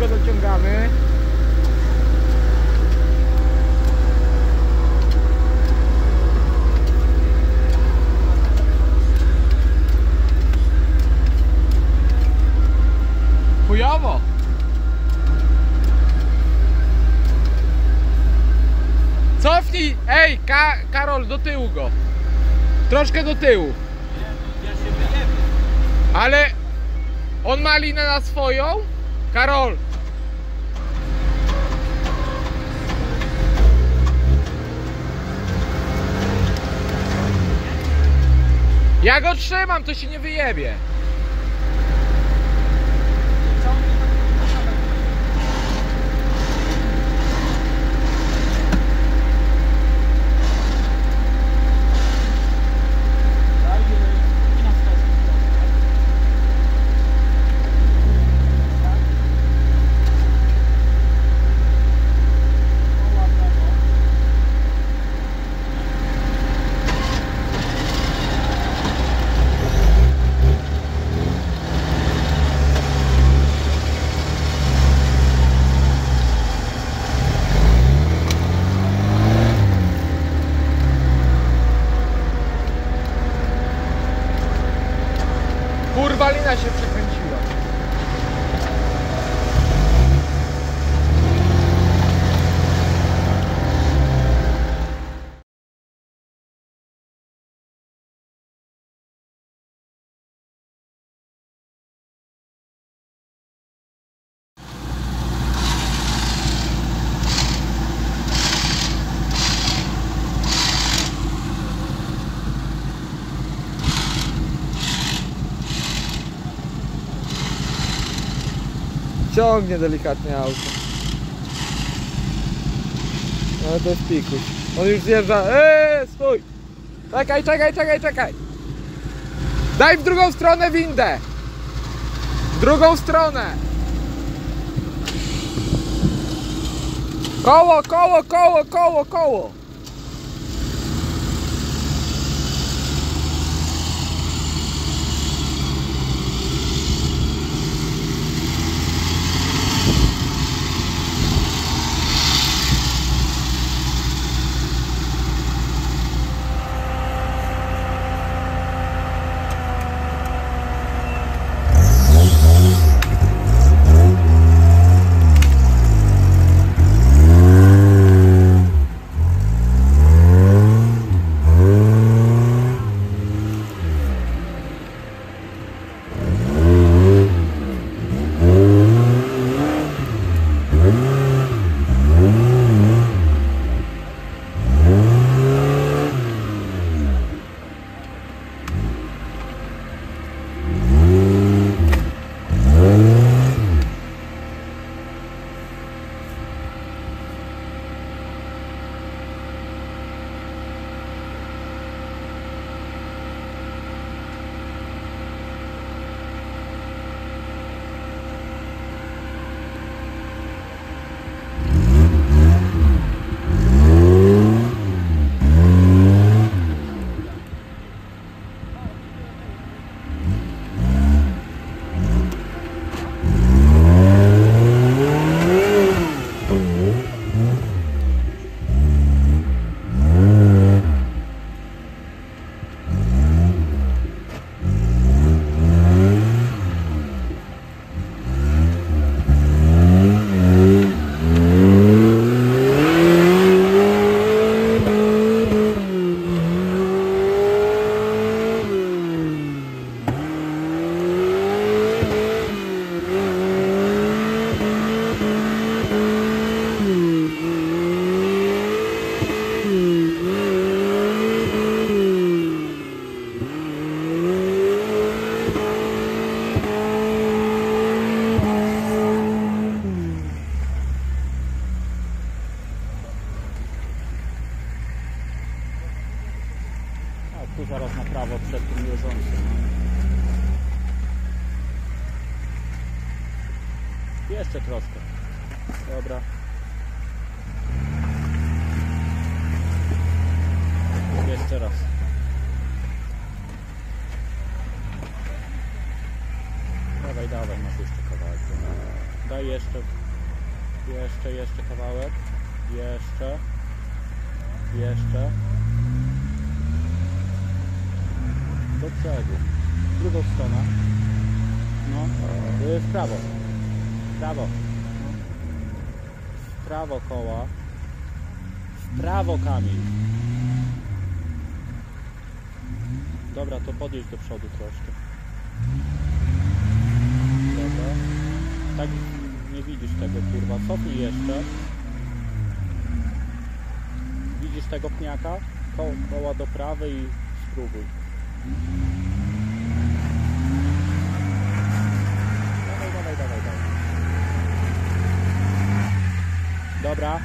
długo dociągamy. Chujowo. Cofnij! Ej, Karol, do tyłu go. Troszkę do tyłu. Ja się wyjebie. Ale on ma linę na swoją? Karol. Ja go trzymam, to się nie wyjebie. Kurwa, lina się przekręciła. Ciągnie delikatnie auto. No to jest pikuś. On już zjeżdża. Stój! Czekaj! Daj w drugą stronę windę! W drugą stronę! Koło! Tu zaraz na prawo przed tym jeżdżącym. Jeszcze troszkę. Dobra. Jeszcze raz. Dawaj, masz jeszcze kawałek. Daj jeszcze kawałek. Jeszcze. Do brzegu. W drugą stronę. No. W prawo. W prawo koła. W prawo kamień. Dobra, to podjedź do przodu troszkę. Dobra. Tak nie widzisz tego, kurwa. Cofnij jeszcze. Widzisz tego pniaka? Koła do prawej i spróbuj. Dawaj. Dobra.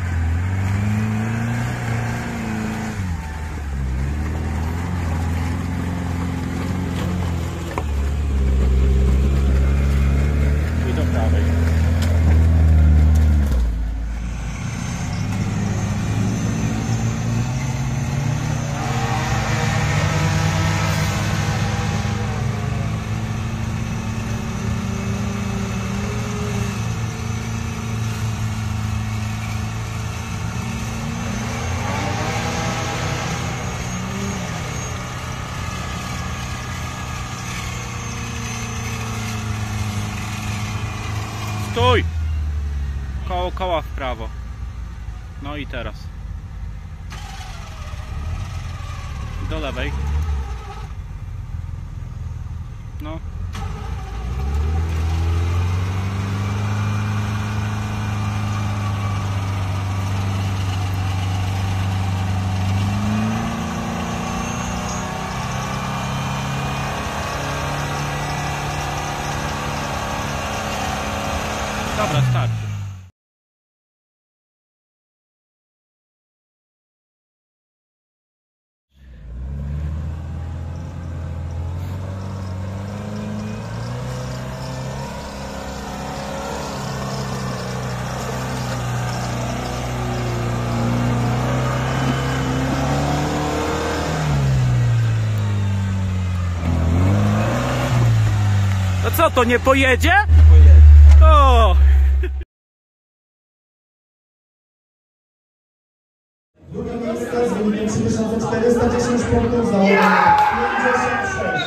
I do prawej. Stój! Koła w prawo. No i teraz. Do lewej. No. Dobra, starczy. No co, to nie pojedzie? O! Drugie miejsce z wynikiem 3410 punktów za 56.